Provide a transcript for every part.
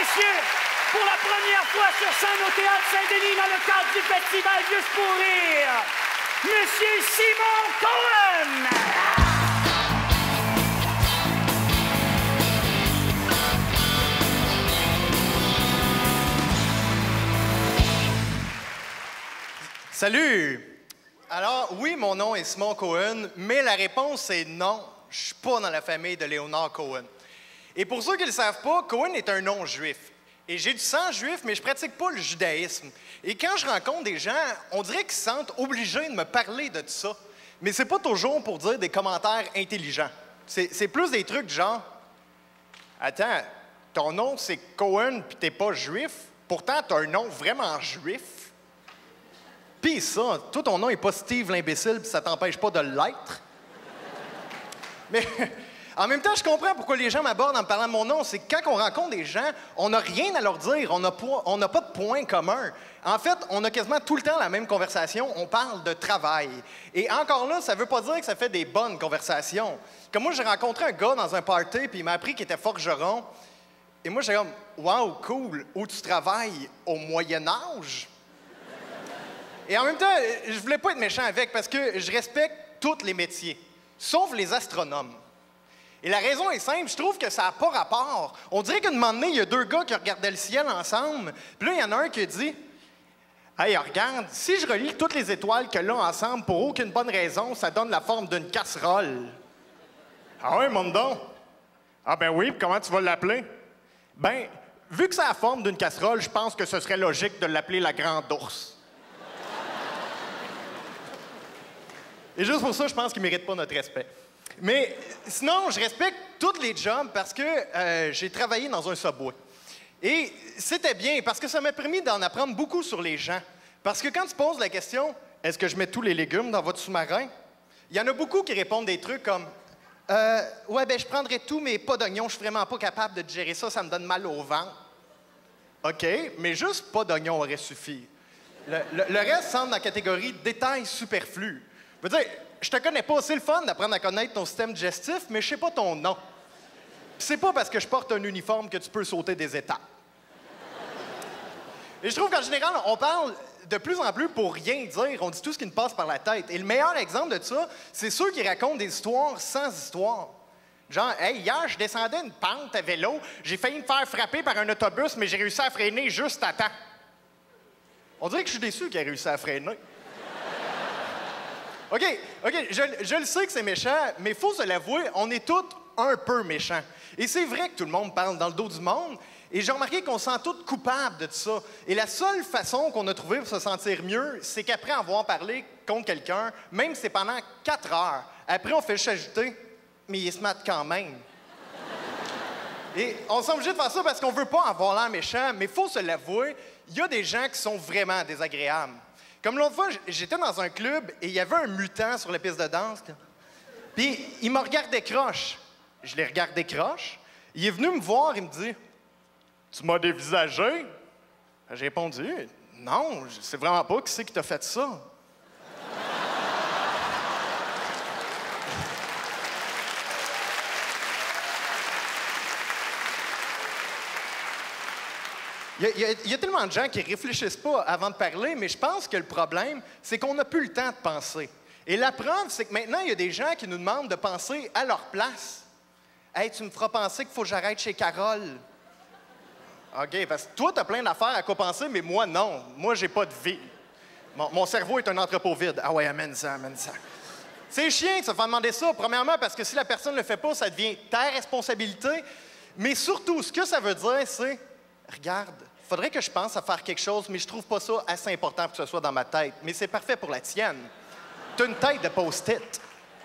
messieurs, pour la première fois sur scène au Théâtre Saint-Denis dans le cadre du festival Juste pour rire, Monsieur Simon Cohen! Salut! Alors, oui, mon nom est Simon Cohen, mais la réponse est non. Je suis pas dans la famille de Léonard Cohen. Et pour ceux qui ne le savent pas, Cohen est un nom juif. Et j'ai du sang juif, mais je pratique pas le judaïsme. Et quand je rencontre des gens, on dirait qu'ils se sentent obligés de me parler de tout ça. Mais c'est pas toujours pour dire des commentaires intelligents. C'est plus des trucs genre « Attends, ton nom c'est Cohen puis t'es pas juif, pourtant t'as un nom vraiment juif. » Pis ça, toi, ton nom est pas Steve l'imbécile, puis ça t'empêche pas de l'être. Mais en même temps, je comprends pourquoi les gens m'abordent en me parlant de mon nom. C'est que quand on rencontre des gens, on n'a rien à leur dire, on n'a pas de point commun. En fait, on a quasiment tout le temps la même conversation, on parle de travail. Et encore là, ça veut pas dire que ça fait des bonnes conversations. Comme moi, j'ai rencontré un gars dans un party, puis il m'a appris qu'il était forgeron. Et moi, j'étais comme « Wow, cool, où tu travailles? Au Moyen-Âge? » Et en même temps, je voulais pas être méchant avec parce que je respecte tous les métiers, sauf les astronomes. Et la raison est simple, je trouve que ça n'a pas rapport. On dirait qu'à un moment donné, il y a deux gars qui regardaient le ciel ensemble, puis là, il y en a un qui a dit « Hey, regarde, si je relie toutes les étoiles que là ensemble pour aucune bonne raison, ça donne la forme d'une casserole. » Ah ouais, mon don? Ah ben oui, puis comment tu vas l'appeler? Ben, vu que ça a la forme d'une casserole, je pense que ce serait logique de l'appeler la grande ours. Et juste pour ça, je pense qu'ils ne méritent pas notre respect. Mais sinon, je respecte tous les jobs parce que j'ai travaillé dans un Subway. Et c'était bien parce que ça m'a permis d'en apprendre beaucoup sur les gens. Parce que quand tu poses la question « Est-ce que je mets tous les légumes dans votre sous-marin? » Il y en a beaucoup qui répondent des trucs comme « Ouais, ben je prendrais tout, mais pas d'oignon. Je suis vraiment pas capable de digérer ça. Ça me donne mal au ventre. » OK, mais juste pas d'oignon aurait suffi. Le reste semble dans la catégorie « détails superflus ». Je veux dire, je te connais pas, c'est le fun d'apprendre à connaître ton système digestif, mais je sais pas ton nom. Puis c'est pas parce que je porte un uniforme que tu peux sauter des étapes. Et je trouve qu'en général, on parle de plus en plus pour rien dire, on dit tout ce qui nous passe par la tête. Et le meilleur exemple de ça, c'est ceux qui racontent des histoires sans histoire. Genre, « Hey, hier, je descendais une pente à vélo, j'ai failli me faire frapper par un autobus, mais j'ai réussi à freiner juste à temps. » On dirait que je suis déçu qu'il ait réussi à freiner. OK, je le sais que c'est méchant, mais il faut se l'avouer, on est tous un peu méchants. Et c'est vrai que tout le monde parle dans le dos du monde, et j'ai remarqué qu'on se sent tous coupables de tout ça. Et la seule façon qu'on a trouvée pour se sentir mieux, c'est qu'après avoir parlé contre quelqu'un, même si c'est pendant 4 heures, après on fait juste ajouter « mais il est smart quand même ». Et on s'est obligé de faire ça parce qu'on veut pas avoir l'air méchant, mais il faut se l'avouer, il y a des gens qui sont vraiment désagréables. Comme l'autre fois, j'étais dans un club et il y avait un mutant sur la piste de danse. Puis il me regardait croche. Je l'ai regardé croche. Il est venu me voir et me dit « Tu m'as dévisagé? » J'ai répondu « Non, je sais vraiment pas qui c'est qui t'a fait ça. » Il y a tellement de gens qui réfléchissent pas avant de parler, mais je pense que le problème, c'est qu'on n'a plus le temps de penser. Et la preuve, c'est que maintenant, il y a des gens qui nous demandent de penser à leur place. « Hey, tu me feras penser qu'il faut que j'arrête chez Carole. » OK, parce que toi, tu as plein d'affaires à quoi penser, mais moi, non. Moi, j'ai pas de vie. Mon cerveau est un entrepôt vide. Ah ouais, amène ça, amène ça. C'est chiant de se faire demander ça, premièrement, parce que si la personne ne le fait pas, ça devient ta responsabilité. Mais surtout, ce que ça veut dire, c'est... Regarde, faudrait que je pense à faire quelque chose, mais je trouve pas ça assez important pour que ce soit dans ma tête. Mais c'est parfait pour la tienne. T'as une tête de post-it.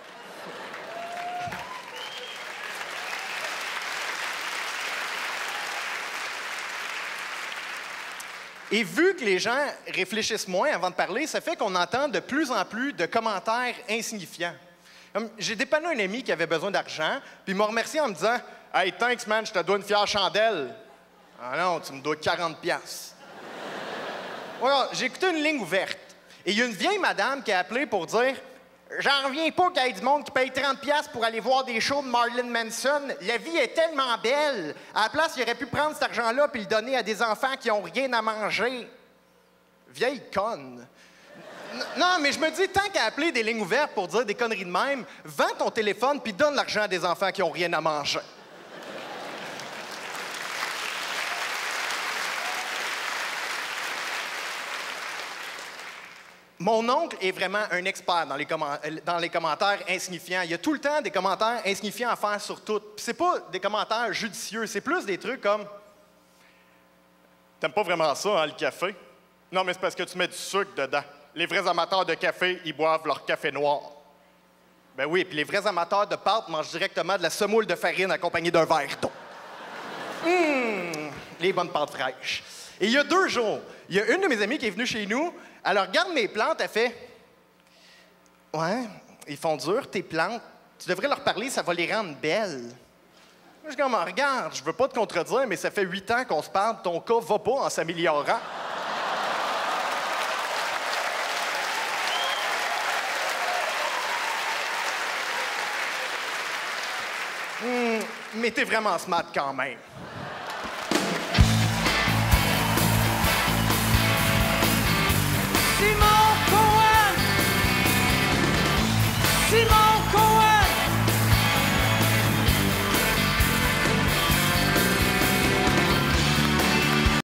Et vu que les gens réfléchissent moins avant de parler, ça fait qu'on entend de plus en plus de commentaires insignifiants. J'ai dépanné un ami qui avait besoin d'argent, puis il m'a remercié en me disant « Hey, thanks, man, je te dois une fière chandelle. » Ah non, tu me dois 40$. Voilà, j'ai écouté une ligne ouverte. Et il y a une vieille madame qui a appelé pour dire J'en reviens pas qu'il y ait du monde qui paye 30$ pour aller voir des shows de Marilyn Manson. La vie est tellement belle. À la place, il aurait pu prendre cet argent-là puis le donner à des enfants qui ont rien à manger. Vieille conne. Non, mais je me dis, tant qu'à appeler des lignes ouvertes pour dire des conneries de même, vends ton téléphone puis donne l'argent à des enfants qui ont rien à manger. Mon oncle est vraiment un expert dans les commentaires insignifiants. Il y a tout le temps des commentaires insignifiants à faire sur tout. Puis c'est pas des commentaires judicieux, c'est plus des trucs comme « T'aimes pas vraiment ça, hein, le café? Non, mais c'est parce que tu mets du sucre dedans. Les vrais amateurs de café, ils boivent leur café noir. » Ben oui, puis les vrais amateurs de pâtes mangent directement de la semoule de farine accompagnée d'un verre d'eau. Les bonnes pâtes fraîches. Et il y a 2 jours, il y a une de mes amies qui est venue chez nous. Elle regarde mes plantes, elle fait « Ouais, ils font dur, tes plantes. Tu devrais leur parler, ça va les rendre belles. » Je suis comme « Regarde, je veux pas te contredire, mais ça fait 8 ans qu'on se parle, ton cas va pas en s'améliorant. » Mais t'es vraiment smart quand même. Simon Cohen! Simon